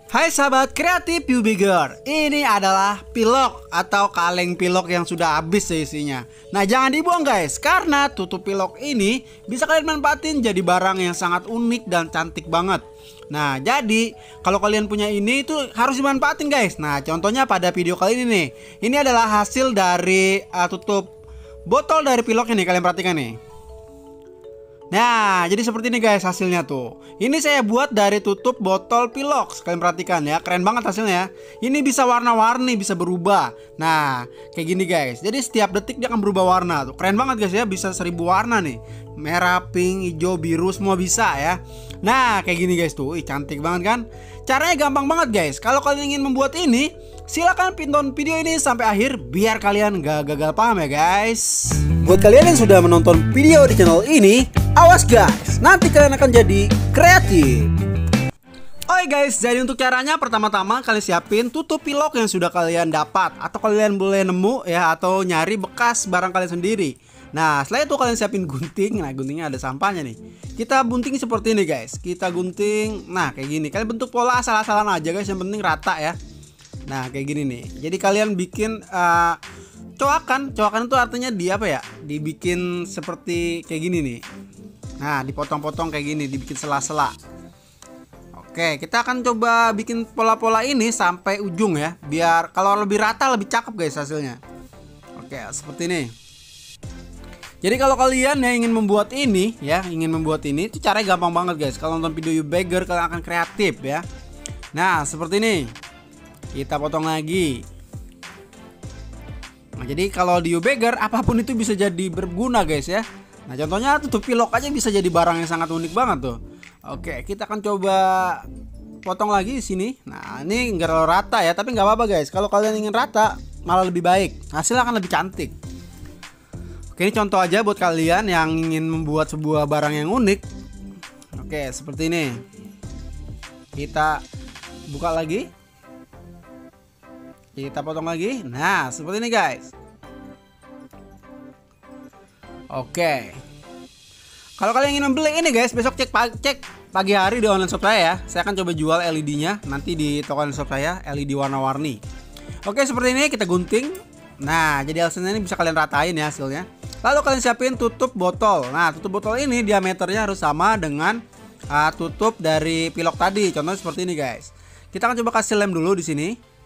Hai sahabat kreatif Ubigger, ini adalah pilok atau kaleng pilok yang sudah habis isinya. Nah jangan dibuang guys, karena tutup pilok ini bisa kalian manfaatin jadi barang yang sangat unik dan cantik banget. Nah jadi kalau kalian punya ini itu harus dimanfaatin guys. Nah contohnya pada video kali ini nih, ini adalah hasil dari tutup botol dari pilok ini, kalian perhatikan nih. Nah, jadi seperti ini guys hasilnya tuh. Ini saya buat dari tutup botol Pilox. Kalian perhatikan ya, keren banget hasilnya. Ini bisa warna-warni, bisa berubah. Nah, kayak gini guys. Jadi setiap detik dia akan berubah warna tuh. Keren banget guys ya, bisa 1000 warna nih. Merah, pink, hijau, biru, semua bisa ya. Nah, kayak gini guys tuh. Ih, cantik banget kan? Caranya gampang banget guys. Kalau kalian ingin membuat ini, silakan tonton video ini sampai akhir biar kalian gak gagal paham ya guys. Buat kalian yang sudah menonton video di channel ini, awas guys, nanti kalian akan jadi kreatif. Oke guys, jadi untuk caranya pertama-tama kalian siapin tutup pilok yang sudah kalian dapat, atau kalian boleh nemu ya, atau nyari bekas barang kalian sendiri. Nah setelah itu kalian siapin gunting. Nah guntingnya ada sampahnya nih. Kita gunting seperti ini guys. Kita gunting, nah kayak gini. Kalian bentuk pola asal-asalan aja guys, yang penting rata ya. Nah kayak gini nih. Jadi kalian bikin coakan itu artinya di apa ya? Dibikin seperti kayak gini nih. Nah dipotong-potong kayak gini, dibikin sela-sela. Oke, kita akan coba bikin pola-pola ini sampai ujung ya, biar kalau lebih rata lebih cakep guys hasilnya. Oke, seperti ini. Jadi kalau kalian yang ingin membuat ini ya, itu caranya gampang banget guys. Kalau nonton video Ubigger kalian akan kreatif ya. Nah seperti ini. Kita potong lagi. Nah jadi kalau di Ubigger apapun itu bisa jadi berguna guys ya. Nah contohnya tutup pilok aja bisa jadi barang yang sangat unik banget tuh. Oke, kita akan coba potong lagi di sini. Nah ini nggak terlalu rata ya, tapi nggak apa-apa guys. Kalau kalian ingin rata malah lebih baik, hasilnya akan lebih cantik. Oke, ini contoh aja buat kalian yang ingin membuat sebuah barang yang unik. Oke, seperti ini. Kita buka lagi. Kita potong lagi. Nah, seperti ini guys. Oke. Kalau kalian ingin membeli ini guys, besok cek pagi hari di online shop saya ya. Saya akan coba jual LED-nya nanti di toko online shop saya, LED warna-warni. Oke, seperti ini kita gunting. Nah, jadi hasilnya ini bisa kalian ratain ya hasilnya. Lalu kalian siapin tutup botol. Nah, tutup botol ini diameternya harus sama dengan tutup dari pilok tadi. Contohnya seperti ini guys. Kita akan coba kasih lem dulu di sini.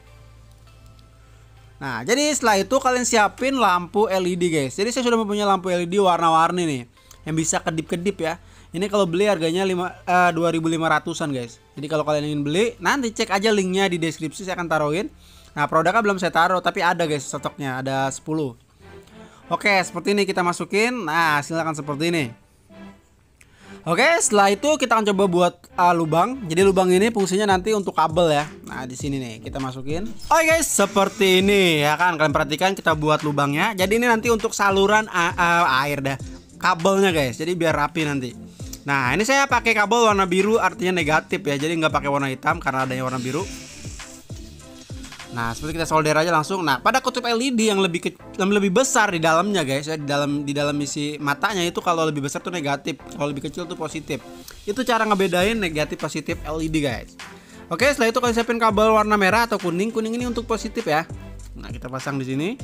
Nah, jadi setelah itu kalian siapin lampu LED guys. Jadi saya sudah mempunyai lampu LED warna-warni nih, yang bisa kedip-kedip ya. Ini kalau beli harganya 2.500-an guys. Jadi kalau kalian ingin beli, nanti cek aja linknya di deskripsi, saya akan taruhin. Nah produknya belum saya taruh, tapi ada guys stoknya, ada 10. Oke, seperti ini kita masukin. Nah hasilnya akan seperti ini. Oke, setelah itu kita akan coba buat lubang. Jadi lubang ini fungsinya nanti untuk kabel ya. Nah di sini nih kita masukin. Oke guys, seperti ini ya kan. Kalian perhatikan kita buat lubangnya. Jadi ini nanti untuk saluran air dah, kabelnya guys. Jadi biar rapi nanti. Nah ini saya pakai kabel warna biru, artinya negatif ya. Jadi nggak pakai warna hitam karena adanya warna biru. Nah seperti kita solder aja langsung. Nah pada kutub LED yang lebih besar di dalamnya guys ya, di dalam isi matanya itu kalau lebih besar tuh negatif, kalau lebih kecil tuh positif. Itu cara ngebedain negatif positif LED guys. Oke, setelah itu kalian siapin kabel warna merah atau kuning. Kuning ini untuk positif ya. Nah kita pasang di sini.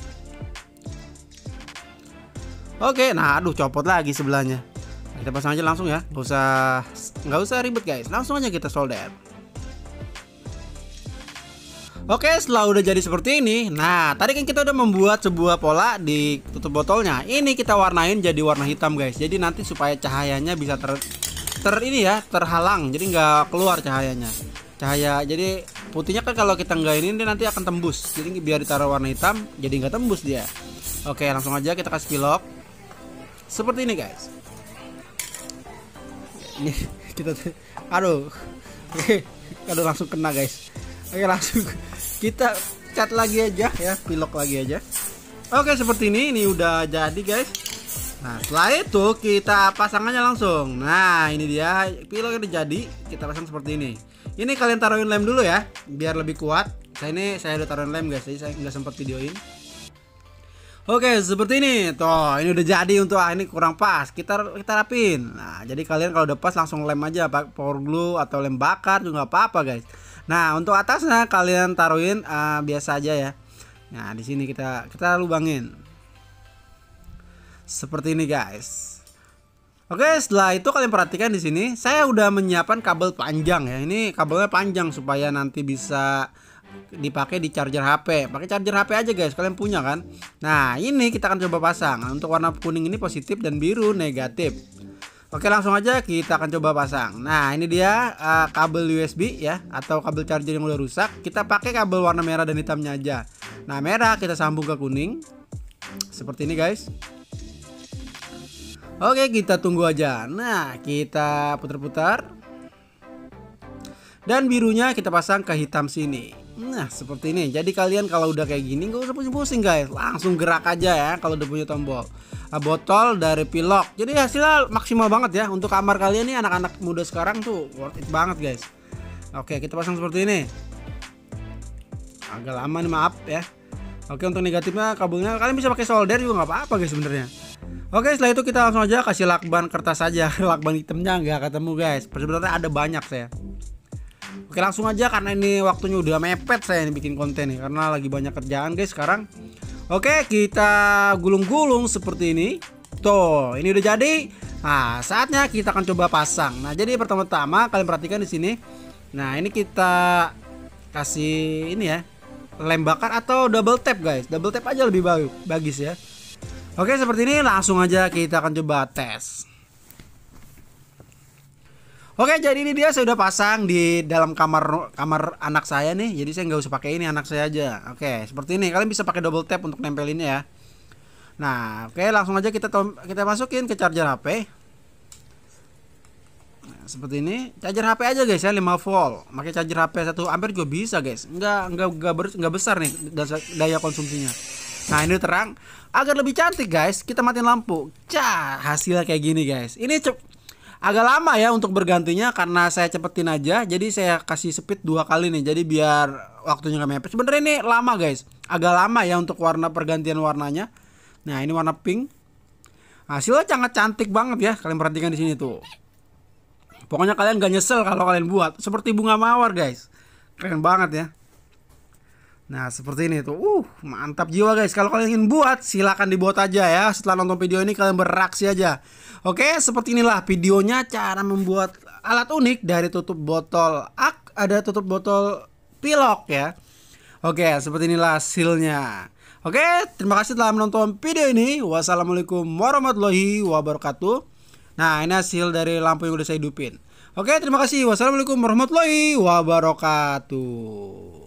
Oke, nah aduh copot lagi sebelahnya. Nah, kita pasang aja langsung ya, nggak usah ribet guys, langsung aja kita solder. Oke, setelah udah jadi seperti ini, nah tadi kan kita udah membuat sebuah pola di tutup botolnya. Ini kita warnain jadi warna hitam guys. Jadi nanti supaya cahayanya bisa terhalang, jadi nggak keluar cahayanya. Jadi putihnya kan kalau kita nggak ini nanti akan tembus. Jadi biar ditaruh warna hitam, jadi nggak tembus dia. Oke, langsung aja kita kasih pilok. Seperti ini guys. Ini kita, aduh, langsung kena guys. Oke, langsung kita cat lagi aja ya, pilok lagi aja. Oke, seperti ini udah jadi guys. Nah setelah itu kita pasang aja langsung. Nah ini dia piloknya udah jadi, kita pasang seperti ini. Ini kalian taruhin lem dulu ya, biar lebih kuat. Saya udah taruhin lem guys, jadi saya nggak sempat videoin. Oke, seperti ini. Tuh, ini udah jadi untuk ini kurang pas. Kita rapin. Nah, jadi kalian kalau udah pas langsung lem aja, power glue atau lem bakar juga nggak apa-apa, guys. Nah, untuk atasnya kalian taruhin biasa aja ya. Nah, di sini kita lubangin. Seperti ini, guys. Oke, setelah itu kalian perhatikan di sini, saya udah menyiapkan kabel panjang ya. Ini kabelnya panjang supaya nanti bisa dipakai di charger HP. Pakai charger HP aja, guys. Kalian punya kan? Nah, ini kita akan coba pasang. Nah, untuk warna kuning ini positif dan biru negatif. Oke, langsung aja kita akan coba pasang. Nah, ini dia kabel USB ya, atau kabel charger yang udah rusak. Kita pakai kabel warna merah dan hitamnya aja. Nah, merah kita sambung ke kuning. Seperti ini, guys. Oke, kita tunggu aja. Nah, kita putar-putar. Dan birunya kita pasang ke hitam sini. Nah, seperti ini. Jadi kalian kalau udah kayak gini gak usah pusing-pusing, guys. Langsung gerak aja ya kalau udah punya tombol. Botol dari Pilox. Jadi hasilnya maksimal banget ya. Untuk kamar kalian nih, anak-anak muda sekarang tuh worth it banget, guys. Oke, kita pasang seperti ini. Agak lama nih, maaf ya. Oke, untuk negatifnya kabelnya kalian bisa pakai solder juga nggak apa-apa, guys, sebenarnya. Oke, setelah itu kita langsung aja kasih lakban kertas aja. Lakban hitamnya nggak ketemu, guys. Sebenarnya ada banyak saya. Oke, langsung aja karena ini waktunya udah mepet saya ini bikin konten nih, karena lagi banyak kerjaan, guys, sekarang. Oke, kita gulung-gulung seperti ini. Tuh, ini udah jadi. Nah, saatnya kita akan coba pasang. Nah, jadi pertama-tama kalian perhatikan di sini. Nah, ini kita kasih ini ya, lem bakar atau double tap, guys. Double tap aja lebih bagus ya. Oke, seperti ini langsung aja kita akan coba tes. Oke, jadi ini dia saya udah pasang di dalam kamar anak saya nih. Jadi saya nggak usah pakai ini, anak saya aja. Oke, seperti ini. Kalian bisa pakai double tap untuk nempelinnya ya. Nah, oke, langsung aja kita masukin ke charger HP. Nah, seperti ini. Charger HP aja, guys ya, 5 volt. Pakai charger HP 1 ampere juga bisa, guys. Nggak besar nih daya konsumsinya. Nah, ini terang. Agar lebih cantik, guys, kita matiin lampu. Cah, hasilnya kayak gini, guys. Ini agak lama ya untuk bergantinya karena saya cepetin aja. Jadi saya kasih speed 2 kali nih. Jadi biar waktunya gak mepet. Sebenarnya ini lama, guys. Agak lama ya untuk pergantian warnanya. Nah, ini warna pink. Hasilnya sangat cantik banget ya. Kalian perhatikan di sini tuh. Pokoknya kalian gak nyesel kalau kalian buat. Seperti bunga mawar, guys. Keren banget ya. Nah, seperti ini tuh. Mantap jiwa, guys. Kalau kalian ingin buat, silakan dibuat aja ya. Setelah nonton video ini kalian beraksi aja. Oke, seperti inilah videonya cara membuat alat unik dari tutup botol ada tutup botol Pilox ya. Oke, seperti inilah hasilnya. Oke, terima kasih telah menonton video ini. Wassalamualaikum warahmatullahi wabarakatuh. Nah, ini hasil dari lampu yang udah saya hidupin. Oke, terima kasih. Wassalamualaikum warahmatullahi wabarakatuh.